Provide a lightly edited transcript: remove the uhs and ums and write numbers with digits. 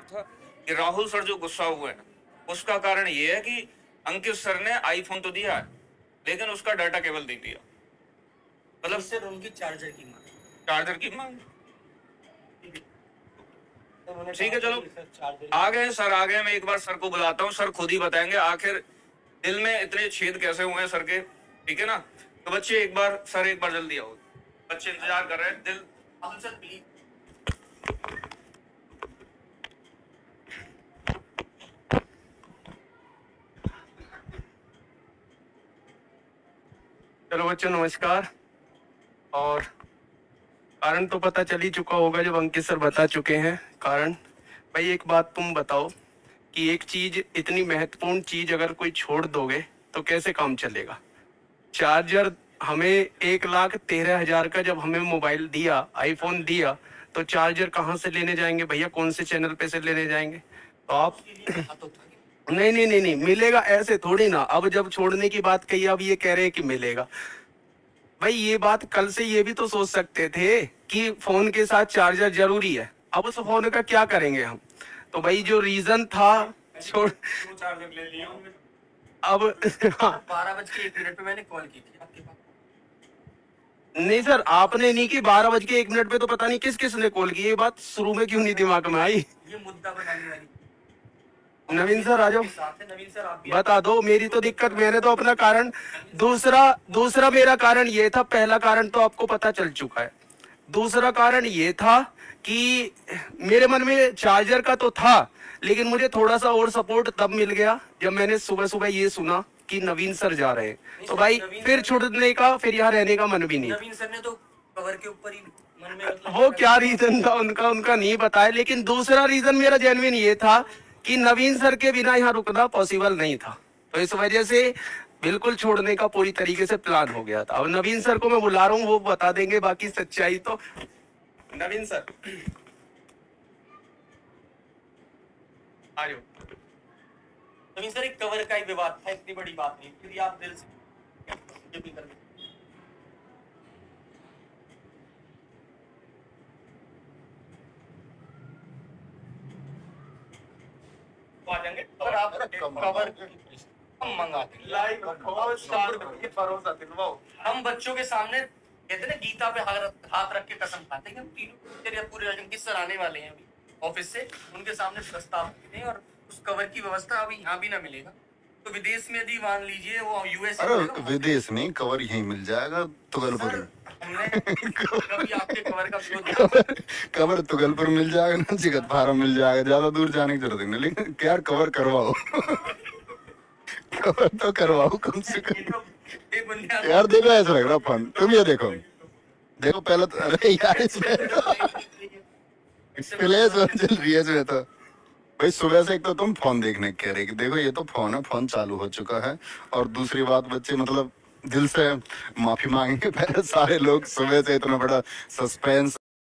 था कि राहुल सर जो गुस्सा हुए हैं उसका कारण ये है कि अंकित सर ने आईफोन तो दिया है लेकिन उसका डाटा केबल नहीं दिया। मतलब सर उनकी चार्जर की मांग ठीक है, चलो आ गए सर, आ गए। मैं एक बार सर को बुलाता हूँ, सर खुद ही बताएंगे आखिर दिल में इतने छेद कैसे हुए हैं सर के। ठीक है ना, तो बच्चे एक बार जल्दी आओ, बच्चे इंतजार कर रहे हैं। दिल सर प्लीज। चलो बच्चों नमस्कार। और कारण तो पता चल ही चुका होगा जब अंकित सर बता चुके हैं कारण। भाई एक बात तुम बताओ कि एक चीज, इतनी महत्वपूर्ण चीज अगर कोई छोड़ दोगे तो कैसे काम चलेगा। चार्जर हमें 1,13,000 का जब हमें मोबाइल दिया, आईफोन दिया, तो चार्जर कहाँ से लेने जाएंगे भैया, कौन से चैनल पे से लेने जाएंगे। तो आप नहीं नहीं नहीं नहीं मिलेगा, ऐसे थोड़ी ना। अब जब छोड़ने की बात कही, अब ये कह रहे हैं कि मिलेगा। भाई ये बात कल से ये भी तो सोच सकते थे कि फोन के साथ चार्जर जरूरी है। अब उस फोन का क्या करेंगे हम। तो भाई जो रीजन था छोड़ चार्जर ले लिया अब 12:01 पे मैंने कॉल की थी आपके पास। नहीं सर आपने नहीं की, 12:01 पे तो पता नहीं किस किस ने कॉल की। ये बात शुरू में क्यों नहीं दिमाग में आई। ये मुद्दा बनाने वाली। नवीन सर आ जाओ, नवीन सर आप बता दो। मेरी तो दिक्कत, मैंने तो अपना कारण, दूसरा मेरा कारण ये था। पहला कारण तो आपको पता चल चुका है। दूसरा कारण ये था कि मेरे मन में चार्जर का तो था, लेकिन मुझे थोड़ा सा और सपोर्ट तब मिल गया जब मैंने सुबह सुबह ये सुना कि नवीन सर जा रहे हैं। तो भाई फिर छुड़ने का, फिर यहाँ रहने का मन भी नहीं। नवीन सर ने तो कवर के ऊपर ही मन में मतलब वो क्या रीजन था उनका नहीं बताया, लेकिन दूसरा रीजन मेरा जेन्युइन ये था कि नवीन सर के बिना यहाँ रुकना पॉसिबल नहीं था। तो इस वजह से बिल्कुल छोड़ने का पूरी तरीके से प्लान हो गया था। अब नवीन सर को मैं बुला रहा हूँ, वो बता देंगे बाकी सच्चाई। तो नवीन सर आयो। नवीन सर एक कवर का ही विवाद था, इतनी बड़ी बात नहीं। फिर आप दिल से ये भी कर आ जाएंगे पर आप कवर हम मंगाते हैं। लाइव भरोसा दिलवाओ। हम बच्चों के सामने कहते ना गीता पे हाथ रख के कसम खाते हैं कि हम तीनों पूरे अंकित सर आने वाले हैं अभी ऑफिस से, उनके सामने प्रस्ताव देते हैं। और उस कवर की व्यवस्था अभी यहाँ भी ना मिलेगा तो विदेश में यदि मान लीजिए वो यूएस। अरे विदेश नहीं, कवर यहीं मिल जाएगा तुगलपुर में। हमने कभी आपके कवर का विरोध कवर तुगलपुर मिल जाएगा ना, जिगत फार्म मिल जाएगा, ज्यादा दूर जाने की जरूरत नहीं। लेकिन यार कवर करवाओ कवर तो करवाओ कम से कम यार। देखो ऐसा लग रहा फन। तुम ये देखो पहले तो, अरे यार इसमें प्लेस चल रही है इसमें तो। भाई सुबह से एक तो तुम फोन देखने कह रहे कि देखो ये तो फोन है, फोन चालू हो चुका है। और दूसरी बात बच्चे मतलब दिल से माफी मांगेंगे पहले सारे लोग। सुबह से इतना बड़ा सस्पेंस